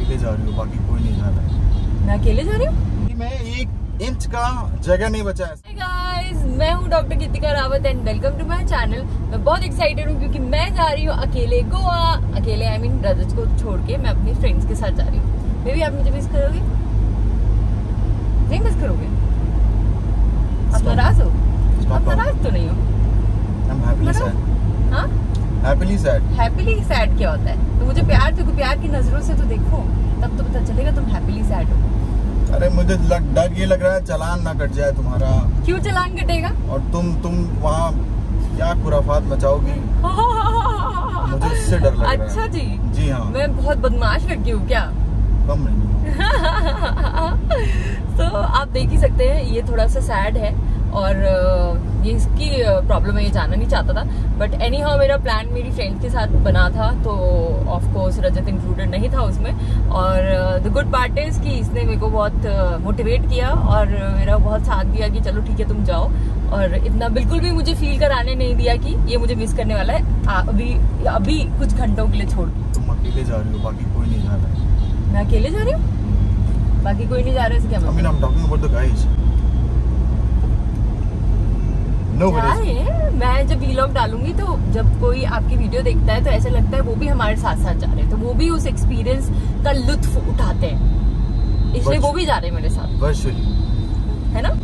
अकेले जा रही हूँ, बाकी कोई नहीं जा रहा है। मैं अकेले जा रही हूँ? मैं 1 इंच का जगह नहीं बचा है। Hey guys, मैं हूँ doctor Geetika Rawat and welcome to my channel. मैं बहुत एक्साइटेड हूँ क्योंकि मैं जा रही हूँ अकेले गोवा। अकेले आई मीन रजत को छोड़ के मैं अपनी फ्रेंड्स के साथ जा रही हूँ। बेबी आप मुझे मिस करोगे? नहीं मिस करोगे? आप नाराज हो? आप नाराज तो नहीं हो? हाँ? Happily sad. हैप्पीली सैड क्या होता है? तो मुझे प्यार की नजरों से तो देखो, तब तो पता चलेगा तुम हैप्पीली सैड हो। अरे मुझे डर ये लग रहा है चालान ना कट जाए तुम्हारा। क्यों चालान कटेगा? और तुम वहाँ क्या खुराफात मचाओगी, मुझे इससे डर लग रहा है। अच्छा जी। जी हाँ। मैं बहुत बदमाश लड़की हूँ क्या? कम नहीं। तो आप देख ही सकते हैं ये थोड़ा सा सैड है और ये इसकी प्रॉब्लम है, ये जाना नहीं चाहता था। बट एनी हाउ मेरा प्लान मेरी फ्रेंड्स के साथ बना था, तो ऑफ कोर्स रजत इंक्लूडेड नहीं था उसमें। और द गुड पार्ट इज कि इसने मेरे को बहुत मोटिवेट किया और मेरा बहुत साथ दिया कि चलो ठीक है तुम जाओ, और इतना बिल्कुल भी मुझे फील कराने नहीं दिया कि ये मुझे मिस करने वाला है अभी कुछ घंटों के लिए छोड़ के। तुम अकेले जा रही हो, बाकी कोई नहीं जा रहा है। मैं अकेले जा रही हूँ? बाकी कोई नहीं जा रहा है, क्या मतलब? I'm talking about the guys. मैं जब वीलॉग डालूंगी तो जब कोई आपकी वीडियो देखता है तो ऐसा लगता है वो भी हमारे साथ साथ जा रहे हैं, तो वो भी उस एक्सपीरियंस का लुत्फ उठाते हैं, इसलिए वो भी जा रहे हैं मेरे साथ, है ना?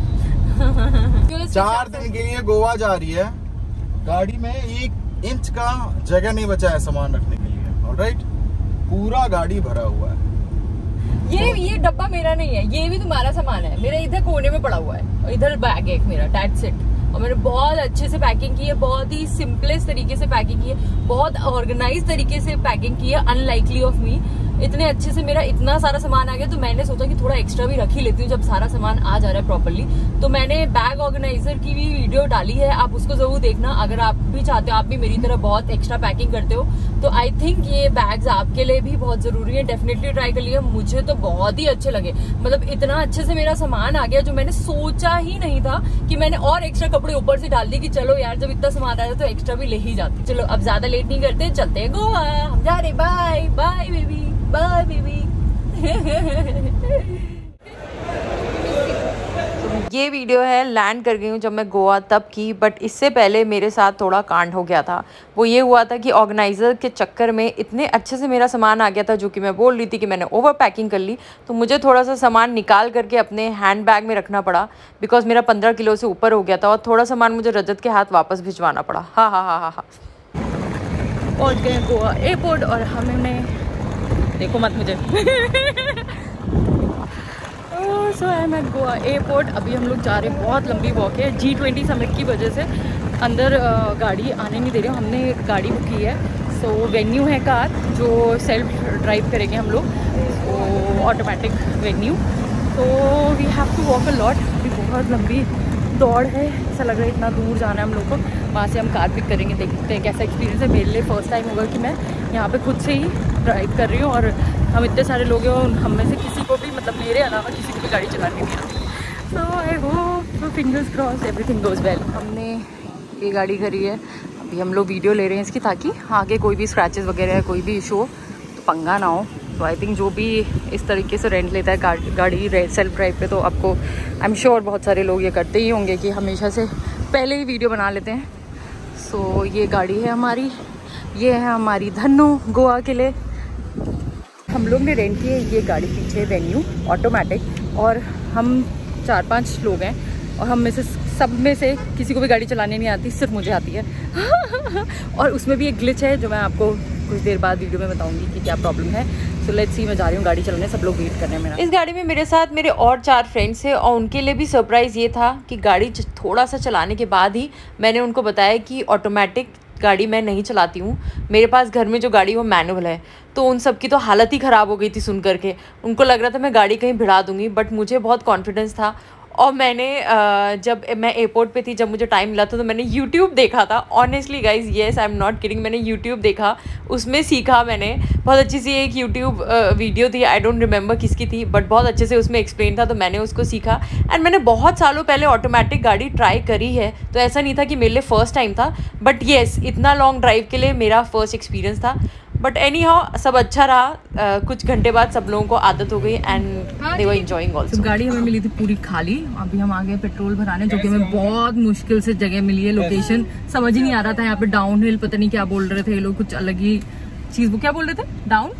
4 दिन के लिए गोवा जा रही है, गाड़ी में 1 इंच का जगह नहीं बचा है सामान रखने के लिए। ऑलराइट, पूरा गाड़ी भरा हुआ है। ये डब्बा मेरा नहीं है, ये भी तुम्हारा सामान है। मेरा इधर कोने में पड़ा हुआ है और इधर बैग है एक मेरा, दैट्स इट। और मैंने बहुत अच्छे से पैकिंग की है, बहुत ही सिंपलेस्ट तरीके से पैकिंग की है, बहुत ऑर्गेनाइज तरीके से पैकिंग की है, अनलाइकली ऑफ मी। इतने अच्छे से मेरा इतना सारा सामान आ गया तो मैंने सोचा कि थोड़ा एक्स्ट्रा भी रख ही लेती हूँ जब सारा सामान आ जा रहा है प्रॉपर्ली। तो मैंने बैग ऑर्गेनाइजर की भी वीडियो डाली है, आप उसको जरूर देखना अगर आप भी चाहते हो, आप भी मेरी तरह बहुत एक्स्ट्रा पैकिंग करते हो तो आई थिंक ये बैग्स आपके लिए भी बहुत जरूरी है। डेफिनेटली ट्राई कर लिया, मुझे तो बहुत ही अच्छे लगे। मतलब इतना अच्छे से मेरा सामान आ गया जो मैंने सोचा ही नहीं था कि मैंने और एक्स्ट्रा कपड़े ऊपर से डाल दिए कि चलो यार जब इतना सामान आया तो एक्स्ट्रा भी ले ही जाते। चलो अब ज्यादा लेट नहीं करते, चलते हैं गोवा, हम जा रहे। Bye bye baby, bye baby. ये वीडियो है लैंड कर गई हूँ जब मैं गोवा तब की, बट इससे पहले मेरे साथ थोड़ा कांड हो गया था। वो ये हुआ था कि ऑर्गेनाइज़र के चक्कर में इतने अच्छे से मेरा सामान आ गया था, जो कि मैं बोल रही थी कि मैंने ओवर पैकिंग कर ली, तो मुझे थोड़ा सा सामान निकाल करके अपने हैंड बैग में रखना पड़ा, बिकॉज मेरा 15 किलो से ऊपर हो गया था, और थोड़ा सामान मुझे रजत के हाथ वापस भिजवाना पड़ा। हाँ हाँ हाँ हाँ हाँ। पहुँच गए गोवा एयरपोर्ट और हमने, देखो मत मुझे so I am at Goa airport. अभी हम लोग जा रहे हैं, बहुत लंबी वॉक है। G20 समिट की वजह से अंदर गाड़ी आने नहीं दे रही, हमने गाड़ी बुक की है। सो वेन्यू है कार जो सेल्फ ड्राइव करेंगे हम लोग, तो ऑटोमेटिक वेन्यू। तो we have to walk a lot. अभी बहुत लंबी दौड़ है, ऐसा लग रहा है इतना दूर जाना है हम लोग को। वहाँ से हम कार पिक करेंगे, देखते हैं कैसा एक्सपीरियंस है। मेरे लिए फर्स्ट टाइम होगा कि मैं यहाँ पे खुद से ही ड्राइव कर रही हूँ, और हम इतने सारे लोग हैं और हम में से किसी को भी, मतलब मेरे अलावा किसी को भी गाड़ी चलानी नहीं आती। So I hope, fingers cross, everything goes well. हमने ये गाड़ी करी है, अभी हम लोग वीडियो ले रहे हैं इसकी, ताकि आगे कोई भी स्क्रैचेस वगैरह है, कोई भी इशू हो तो पंगा ना हो। तो आई थिंक जो भी इस तरीके से रेंट लेता है गाड़ी सेल्फ ड्राइव पे, तो आपको आई एम श्योर बहुत सारे लोग ये करते ही होंगे कि हमेशा से पहले ही वीडियो बना लेते हैं। सो ये गाड़ी है हमारी, ये है हमारी धन्नो गोवा के लिए। हम लोग ने रेंट की है ये गाड़ी, पीछे वेन्यू ऑटोमेटिक, और हम 4-5 लोग हैं, और हम में से सब में से किसी को भी गाड़ी चलाने नहीं आती, सिर्फ मुझे आती है। और उसमें भी एक ग्लिच है जो मैं आपको कुछ देर बाद वीडियो में बताऊंगी कि क्या प्रॉब्लम है। सो लेट्स सी, मैं जा रही हूँ गाड़ी चलाने, सब लोग वेट कर रहे हैं मेरा। इस गाड़ी में मेरे साथ मेरे और 4 फ्रेंड्स हैं, और उनके लिए भी सरप्राइज़ ये था कि गाड़ी थोड़ा सा चलाने के बाद ही मैंने उनको बताया कि ऑटोमेटिक गाड़ी मैं नहीं चलाती हूँ, मेरे पास घर में जो गाड़ी वो मैनुअल है। तो उन सब की तो हालत ही ख़राब हो गई थी सुन करके, उनको लग रहा था मैं गाड़ी कहीं भिड़ा दूँगी, बट मुझे बहुत कॉन्फिडेंस था। और मैंने जब मैं एयरपोर्ट पे थी, जब मुझे टाइम मिला था, तो मैंने यूट्यूब देखा था। Honestly guys, yes I am not kidding, मैंने यूट्यूब देखा, उसमें सीखा मैंने। बहुत अच्छी सी एक यूट्यूब वीडियो थी, आई डोंट रिमेंबर किसकी थी, बट बहुत अच्छे से उसमें एक्सप्लेन था, तो मैंने उसको सीखा। एंड मैंने बहुत सालों पहले ऑटोमेटिक गाड़ी ट्राई करी है, तो ऐसा नहीं था कि मेरे लिए फ़र्स्ट टाइम था, बट येस इतना लॉन्ग ड्राइव के लिए मेरा फर्स्ट एक्सपीरियंस था। बट एनी हाउ सब अच्छा रहा। कुछ घंटे बाद सब लोगों को आदत हो गई and they were enjoying also. गाड़ी हमें मिली थी पूरी खाली। अभी हम आ गए पेट्रोल भराने, जो कि हमें बहुत मुश्किल से जगह मिली है। लोकेशन समझ ही नहीं आ रहा था। यहाँ पे डाउन हिल पता नहीं क्या बोल रहे थे ये लोग, कुछ अलग ही चीज। वो क्या बोल रहे थे?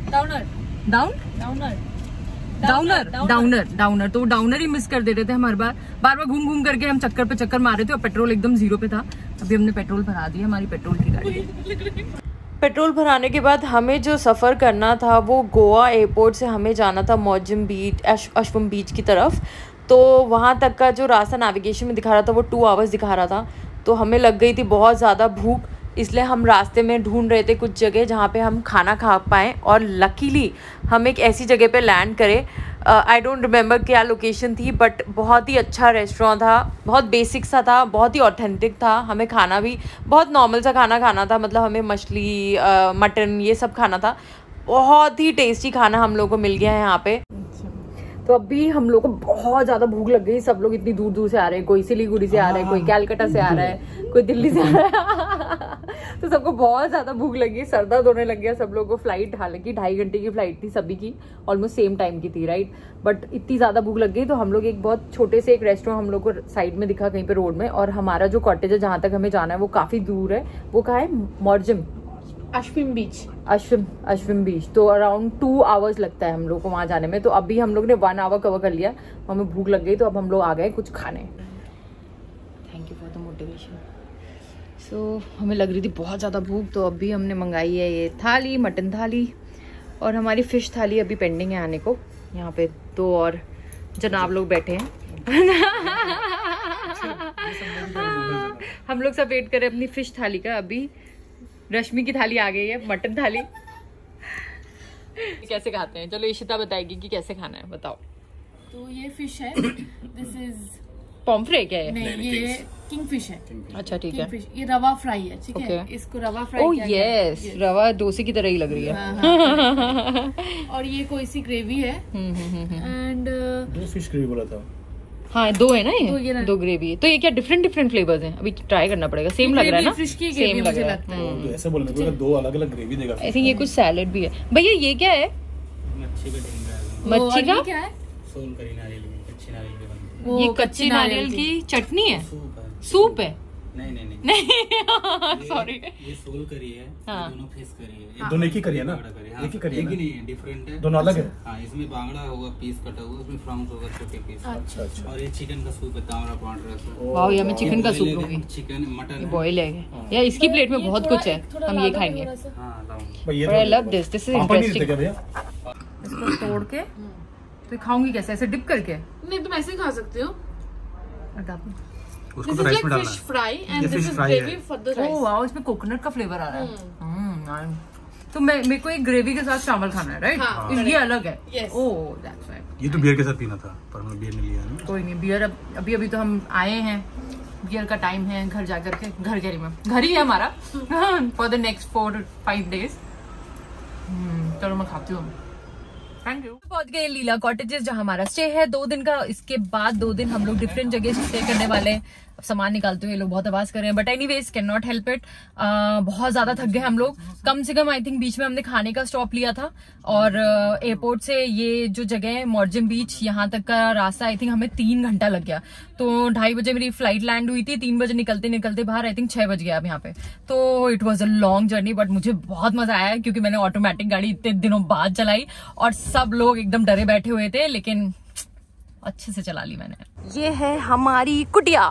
डाउनर। तो डाउनर ही मिस कर दे रहे थे हम हर बार घूम घूम करके हम चक्कर पे चक्कर मार रहे थे और पेट्रोल एकदम 0 पे था। अभी हमने पेट्रोल भरा दिया, हमारी पेट्रोल की गाड़ी। पेट्रोल भराने के बाद हमें जो सफ़र करना था वो गोवा एयरपोर्ट से हमें जाना था मॉर्जिम बीच, अश्वम बीच की तरफ। तो वहाँ तक का जो रास्ता नेविगेशन में दिखा रहा था वो 2 आवर्स दिखा रहा था। तो हमें लग गई थी बहुत ज़्यादा भूख, इसलिए हम रास्ते में ढूंढ रहे थे कुछ जगह जहाँ पे हम खाना खा पाएँ। और लकीली हम एक ऐसी जगह पे लैंड करे। आई डोंट रिमेंबर क्या लोकेशन थी, बट बहुत ही अच्छा रेस्टोरेंट था, बहुत बेसिक सा था, बहुत ही ऑथेंटिक था। हमें खाना भी बहुत नॉर्मल सा खाना था, मतलब हमें मछली मटन ये सब खाना था। बहुत ही टेस्टी खाना हम लोगों को मिल गया है यहाँ पे। तो अभी हम लोग को बहुत ज़्यादा भूख लग गई। सब लोग इतनी दूर दूर से आ रहे हैं, कोई सिलीगुड़ी से आ रहा है, कोई कैलकाटा से आ रहा है, कोई दिल्ली से आ रहा है। तो सबको बहुत ज़्यादा भूख लगी, सर दर्द होने लग गया सब लोगों को। फ्लाइट हालांकि 2.5 घंटे की फ्लाइट थी सभी की, ऑलमोस्ट सेम टाइम की थी, राइट। बट इतनी ज़्यादा भूख लग गई तो हम लोग एक बहुत छोटे से एक रेस्टोरेंट हम लोग को साइड में दिखा कहीं पे रोड में। और हमारा जो कॉटेज है जहाँ तक हमें जाना है वो काफ़ी दूर है। वो कहाँ है? मॉर्जिम अश्विम बीच। तो अराउंड 2 आवर्स लगता है हम लोग को वहाँ जाने में। तो अभी हम लोग ने 1 आवर कवर कर लिया, हमें भूख लग गई तो अब हम लोग आ गए कुछ खाने। Thank you for the motivation. So हमें लग रही थी बहुत ज़्यादा भूख, तो अभी हमने मंगाई है ये थाली, मटन थाली, और हमारी फ़िश थाली अभी पेंडिंग है आने को। यहाँ पे 2 और जनाब लोग बैठे हैं। हम लोग सब वेट करें अपनी फ़िश थाली का। अभी रश्मि की थाली आ गई है, मटन थाली। कैसे खाते हैं? चलो इशिता बताएगी कि कैसे खाना है, बताओ। तो ये फिश है, दिस इज पॉम्फ्रे क्या है? नहीं, ये किंग फिश है। अच्छा ठीक है। ये रवा फ्राई है, ठीक है। इसको रवा फ्राई ओह यस, रवा डोसे की तरह ही लग रही है। हाँ। और ये कोई सी ग्रेवी है एंड 2 फिश ग्रेवी बोला था। हाँ 2 है ना, ये 2 ग्रेवी। तो ये क्या डिफरेंट फ्लेवर्स हैं? अभी ट्राई करना पड़ेगा। सेम लग रहा है ना? फिश की सेम लग रहा है। तो ऐसे बोलने को 2 अलग-अलग ग्रेवी देगा। आई थिंक ये कुछ सैलेड भी है। भैया ये क्या है? मच्छी का क्या है? सोल करी नारियल की, कच्ची नारियल की बनती है। ये कच्ची नारियल की चटनी है? सूप है? नहीं सॉरी, ये सोल करी है। हाँ। दोनों फिश करी है। ये दोनों एक ही करी है ना? हाँ, एक ही करी है ना? नहीं है, डिफरेंट है, दोनों अलग है। हाँ, इसमें बांगड़ा होगा पीस कटा हुआ, उसमें फ्राउंस होगा छोटे पीस। अच्छा। और ये चिकन का सूप है, तावड़ा पाउडर। वाह, ये मैं चिकन का सूप लूंगी। चिकन मटन बॉयल है यार, इसकी प्लेट में बहुत कुछ है, हम ये खाएंगे। I love this is interesting. इसको तोड़ के तो खाऊंगी कैसे? ऐसे डिप करके? नहीं, तुम ऐसे खा सकते हो। उसको तो राइस में डालना है। Fish fry and this is gravy for the rice. Oh wow, इसमें कोकोनट का फ्लेवर आ रहा है। तो मेरे को एक ग्रेवी के साथ चावल खाना है, राइट? हाँ, ये अलग है। Yes. Oh that's right. ये तो बियर के साथ पीना था, पर हमने बियर नहीं लिया ना। कोई नहीं, बियर अभी तो हम आए हैं, बियर का टाइम है घर जाकर के। घर ही है हमारा फॉर द नेक्स्ट 4-5 डेज। चलो मैं खाती हूँ। Thank you. पहुंच गए लीला कॉटेजेस जहाँ हमारा स्टे है 2 दिन का। इसके बाद 2 दिन हम लोग डिफरेंट जगह स्टे करने वाले हैं। अब सामान निकालते हुए लोग बहुत आवाज कर रहे हैं, but anyways can not help it. बहुत ज्यादा थक गए हम लोग। कम से कम आई थिंक बीच में हमने खाने का स्टॉप लिया था। और एयरपोर्ट से ये जो जगह है मॉर्जिम बीच, यहाँ तक का रास्ता आई थिंक हमें 3 घंटा लग गया। तो 2:30 बजे मेरी फ्लाइट लैंड हुई थी, 3 बजे निकलते बाहर आई थिंक 6 बज गया अब यहाँ पे। तो it was a long journey, but मुझे बहुत मजा आया क्योंकि मैंने ऑटोमेटिक गाड़ी इतने दिनों बाद चलाई और सब लोग एकदम डरे बैठे हुए थे, लेकिन अच्छे से चला ली मैंने। ये है हमारी कुटिया।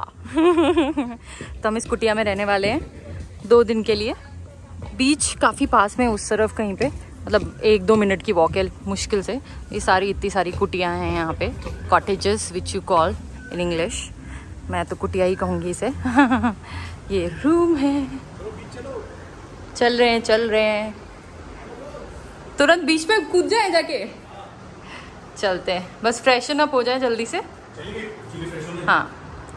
तो हम इस कुटिया में रहने वाले हैं 2 दिन के लिए। बीच काफी पास में उस तरफ कहीं पे, मतलब 1-2 मिनट की वॉक है मुश्किल से। ये इतनी सारी कुटियां हैं यहाँ पे, cottages which you call in English. मैं तो कुटिया ही कहूँगी इसे। ये रूम है। चल रहे हैं तुरंत बीच में कूद जाए जाके। चलते हैं, बस फ्रेशन अप हो जाए जल्दी से। हाँ,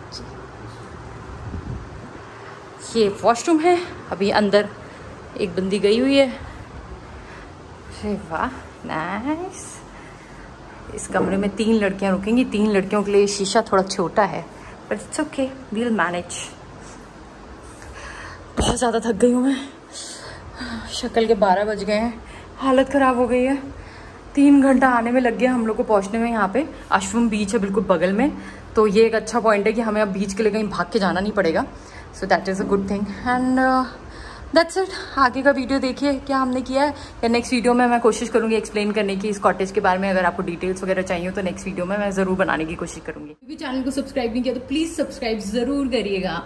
ये वॉशरूम है। अभी अंदर एक बंदी गई हुई है। अरे वाह, नाइस। इस कमरे में 3 लड़कियां रुकेंगी। 3 लड़कियों के लिए शीशा थोड़ा छोटा है, but it's okay, we will manage. बहुत ज़्यादा थक गई हूँ मैं। शक्ल के 12 बज गए हैं, हालत ख़राब हो गई है। 3 घंटा आने में लग गया हम लोग को पहुंचने में। यहाँ पे अश्वम बीच है बिल्कुल बगल में, तो ये एक अच्छा पॉइंट है कि हमें अब बीच के लिए कहीं भाग के जाना नहीं पड़ेगा। So that is a good thing and that's it. आगे का वीडियो देखिए क्या हमने किया है, या नेक्स्ट वीडियो में मैं कोशिश करूँगी एक्सप्लेन करने की इस कॉटेज के बारे में। अगर आपको डिटेल्स वगैरह चाहिए तो नेक्स्ट वीडियो में मैं ज़रूर बनाने की कोशिश करूँगी। भी चैनल को सब्सक्राइब नहीं किया तो प्लीज़ सब्सक्राइब ज़रूर करिएगा।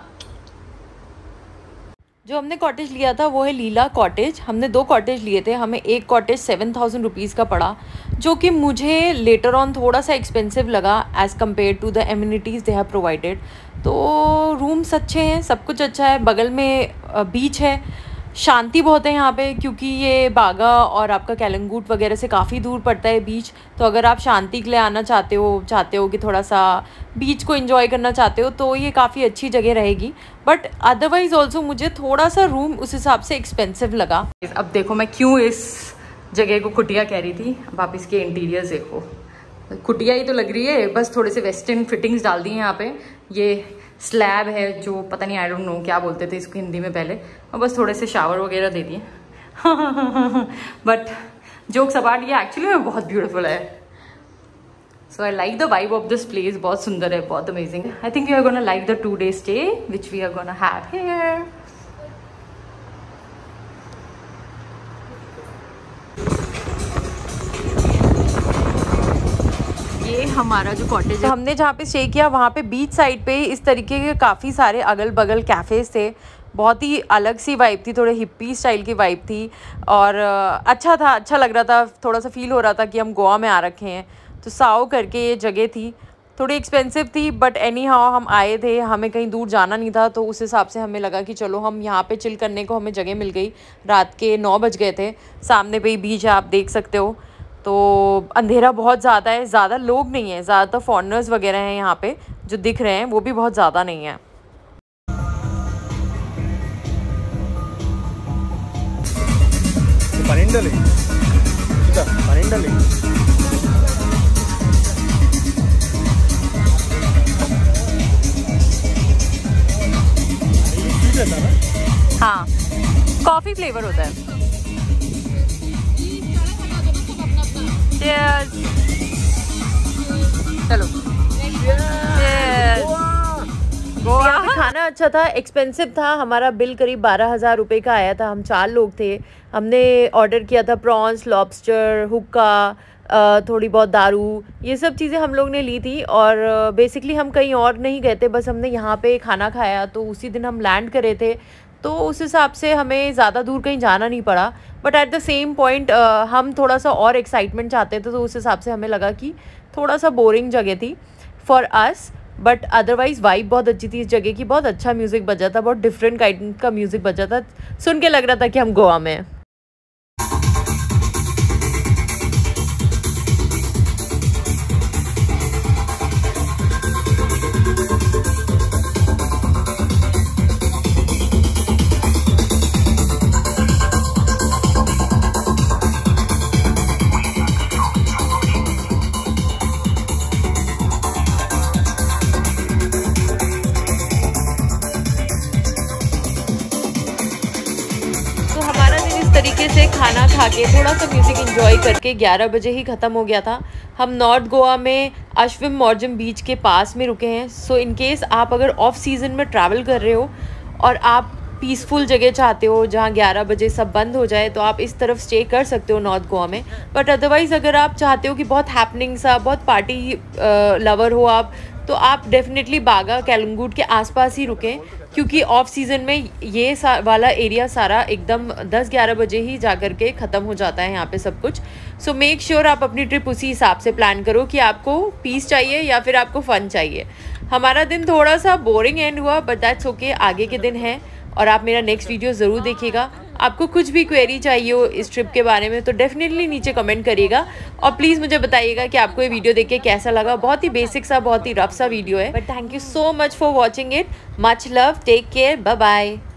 जो हमने कॉटेज लिया था वो है लीला कॉटेज। हमने 2 कॉटेज लिए थे, हमें एक कॉटेज 7000 रुपीज़ का पड़ा, जो कि मुझे लेटर ऑन थोड़ा सा एक्सपेंसिव लगा as compare to the amenities they have provided. तो रूम्स अच्छे हैं, सब कुछ अच्छा है, बगल में बीच है, शांति बहुत है यहाँ पे, क्योंकि ये बागा और आपका कैलंगूट वगैरह से काफ़ी दूर पड़ता है बीच। तो अगर आप शांति के लिए आना चाहते हो कि थोड़ा सा बीच को एंजॉय करना चाहते हो तो ये काफ़ी अच्छी जगह रहेगी। बट अदरवाइज़ ऑल्सो मुझे थोड़ा सा रूम उस हिसाब से एक्सपेंसिव लगा। अब देखो मैं क्यों इस जगह को कुटिया कह रही थी। अब आप इसके इंटीरियर्स देखो, कुटिया ही तो लग रही है, बस थोड़े से वेस्टर्न फिटिंग्स डाल दी हैं यहाँ पे। ये स्लैब है जो पता नहीं, आई डोंट नो क्या बोलते थे इसको हिंदी में पहले, और बस थोड़े से शावर वगैरह दे दिए। बट जोक्स अपार्ट, ये एक्चुअली में बहुत ब्यूटीफुल है। So I like the vibe of this place, बहुत सुंदर है, बहुत amazing. I think you are gonna like the 2 day stay which we are gonna have here. ये हमारा जो कॉटेज है, हमने जहाँ पे स्टे किया वहाँ पे बीच साइड पे इस तरीके के काफ़ी सारे अगल बगल कैफ़ेज़ थे। बहुत ही अलग सी वाइब थी, थोड़े हिप्पी स्टाइल की वाइब थी, और अच्छा था, अच्छा लग रहा था। थोड़ा सा फील हो रहा था कि हम गोवा में आ रखे हैं। तो साओ करके ये जगह थी, थोड़ी एक्सपेंसिव थी, बट एनी हाउ हम आए थे, हमें कहीं दूर जाना नहीं था, तो उस हिसाब से हमें लगा कि चलो हम यहाँ पे चिल करने को हमें जगह मिल गई। रात के 9 बज गए थे, सामने पे ही बीच है, आप देख सकते हो। तो अंधेरा बहुत ज़्यादा है, ज़्यादा लोग नहीं है, ज़्यादातर फॉरेनर्स वगैरह हैं यहाँ पे जो दिख रहे हैं, वो भी बहुत ज़्यादा नहीं है। हाँ, कॉफ़ी फ्लेवर होता है। चलो गोवा खाना अच्छा था, एक्सपेंसिव था। हमारा बिल करीब 12,000 रुपये का आया था। हम 4 लोग थे। हमने ऑर्डर किया था प्रॉन्स, लॉबस्टर, हुक्का, थोड़ी बहुत दारू, ये सब चीज़ें हम लोग ने ली थी। और बेसिकली हम कहीं और नहीं गए थे, बस हमने यहाँ पे खाना खाया। तो उसी दिन हम लैंड करे थे, तो उस हिसाब से हमें ज़्यादा दूर कहीं जाना नहीं पड़ा। But at the same point हम थोड़ा सा और एक्साइटमेंट चाहते थे, तो उस हिसाब से हमें लगा कि थोड़ा सा बोरिंग जगह थी for us. But otherwise vibe बहुत अच्छी थी इस जगह की, बहुत अच्छा म्यूज़िक बजा था, बहुत डिफरेंट काइंड का म्यूज़िक बजा था। सुन के लग रहा था कि हम गोवा में हैं। तरीके से खाना खा के थोड़ा सा म्यूज़िक एंजॉय करके 11 बजे ही ख़त्म हो गया था। हम नॉर्थ गोवा में अश्विम मॉर्जम बीच के पास में रुके हैं। सो इन केस आप अगर ऑफ सीज़न में ट्रैवल कर रहे हो और आप पीसफुल जगह चाहते हो जहाँ 11 बजे सब बंद हो जाए, तो आप इस तरफ स्टे कर सकते हो नॉर्थ गोवा में। बट अदरवाइज़ अगर आप चाहते हो कि बहुत हैपनिंग सा, बहुत पार्टी लवर हो आप, तो आप डेफिनेटली बागा कैलंगूट के आसपास ही रुकें, क्योंकि ऑफ सीज़न में ये वाला एरिया सारा एकदम 10-11 बजे ही जा कर के ख़त्म हो जाता है यहाँ पे सब कुछ। सो मेक श्योर आप अपनी ट्रिप उसी हिसाब से प्लान करो कि आपको पीस चाहिए या फिर आपको फ़न चाहिए। हमारा दिन थोड़ा सा बोरिंग एंड हुआ, बट दैट्स ओके, आगे के दिन है। और आप मेरा नेक्स्ट वीडियो ज़रूर देखिएगा। आपको कुछ भी क्वेरी चाहिए हो इस ट्रिप के बारे में तो डेफिनेटली नीचे कमेंट करिएगा, और प्लीज़ मुझे बताइएगा कि आपको ये वीडियो देख के कैसा लगा। बहुत ही बेसिक सा, बहुत ही रफ सा वीडियो है, but thank you so much for watching it. Much love, take care, bye bye.